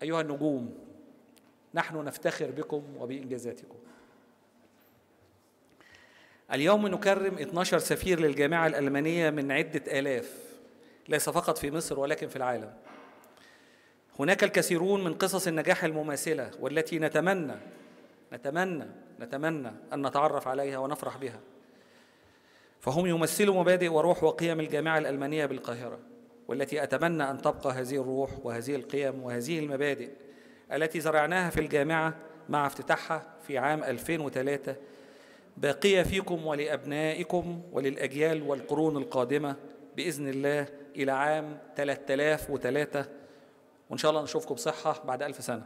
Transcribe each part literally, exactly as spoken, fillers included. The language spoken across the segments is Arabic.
أيها النجوم، نحن نفتخر بكم وبإنجازاتكم. اليوم نكرم اثني عشر سفير للجامعة الألمانية من عدة آلاف، ليس فقط في مصر ولكن في العالم. هناك الكثيرون من قصص النجاح المماثلة والتي نتمنى نتمنى نتمنى أن نتعرف عليها ونفرح بها، فهم يمثلوا مبادئ وروح وقيم الجامعة الألمانية بالقاهرة، والتي أتمنى أن تبقى هذه الروح وهذه القيم وهذه المبادئ التي زرعناها في الجامعة مع افتتاحها في عام ألفين وثلاثة باقية فيكم ولأبنائكم وللأجيال والقرون القادمة بإذن الله إلى عام ثلاثة آلاف وثلاثة، وإن شاء الله نشوفكم بصحة بعد ألف سنة.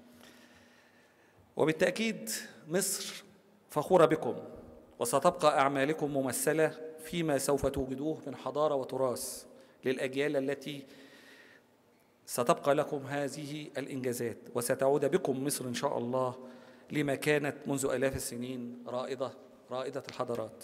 وبالتأكيد مصر فخورة بكم، وستبقى أعمالكم ممثلة فيما سوف توجدوه من حضارة وتراث للأجيال التي ستبقى لكم هذه الإنجازات، وستعود بكم مصر إن شاء الله لما كانت منذ آلاف السنين رائدة رائدة الحضارات.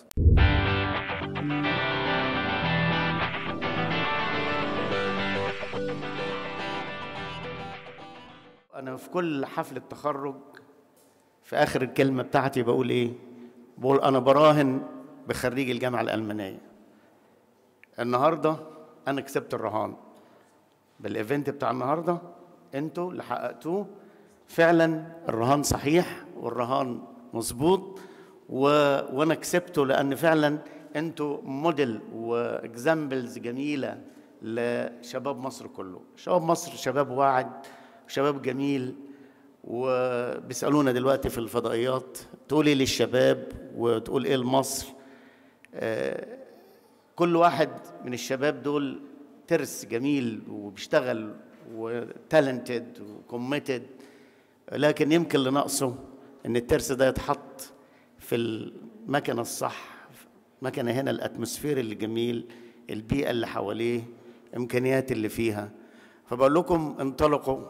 أنا في كل حفلة تخرج في آخر الكلمة بتاعتي بقول إيه؟ بقول أنا براهن بخريج الجامعة الألمانية. النهاردة أنا كسبت الرهان بالإيفنت بتاع النهاردة، أنتوا اللي حققتوه فعلا. الرهان صحيح والرهان مظبوط، و... وأنا كسبته لأن فعلا أنتوا موديل وإكزامبلز جميلة لشباب مصر كله. شباب مصر شباب واعد، شباب جميل، وبيسألونا دلوقتي في الفضائيات تقول ايه للشباب وتقول ايه لمصر. آه كل واحد من الشباب دول ترس جميل وبيشتغل وتالنتد وكوميتد، لكن يمكن اللي ناقصه ان الترس ده يتحط في المكنه الصح، مكنه هنا الاتموسفير اللي جميل، البيئه اللي حواليه، الامكانيات اللي فيها. فبقول لكم انطلقوا،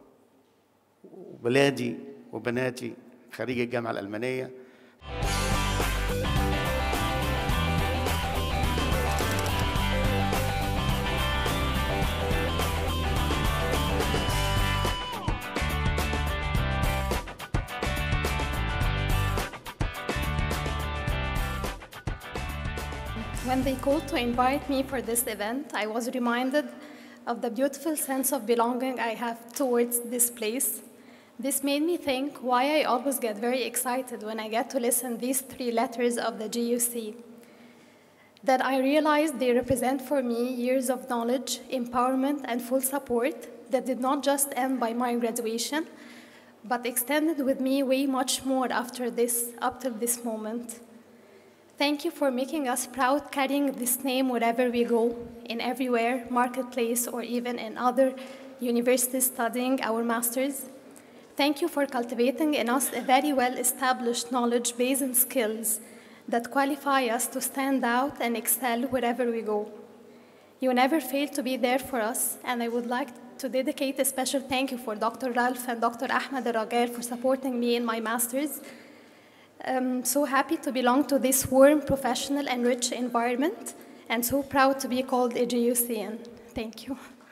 ولادي وبناتي خريج الجامعة الألمانية. When they called to invite me for this event, I was reminded of the beautiful sense of belonging I have towards this place. This made me think why I always get very excited when I get to listen these three letters of the G U C. That I realized they represent for me years of knowledge, empowerment, and full support that did not just end by my graduation, but extended with me way much more after this, up till this moment. Thank you for making us proud carrying this name wherever we go, in everywhere, marketplace, or even in other universities studying our masters. Thank you for cultivating in us a very well-established knowledge base and skills that qualify us to stand out and excel wherever we go. You never fail to be there for us, and I would like to dedicate a special thank you for Doctor Ralph and Doctor Ahmed Al-Ragail for supporting me in my master's. I'm so happy to belong to this warm, professional, and rich environment, and so proud to be called a G U C N. Thank you.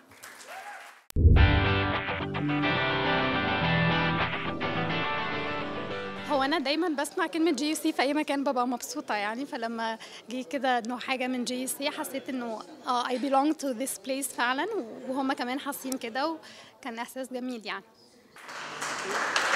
هو أنا دايماً بسمع كلمة جي يو سي في أي مكان ببقى مبسوطة يعني، فلما جه كده إنه حاجة من جي يو سي حسيت إنه آه I belong to this place فعلاً، وهم كمان حاسين كده، وكان إحساس جميل يعني.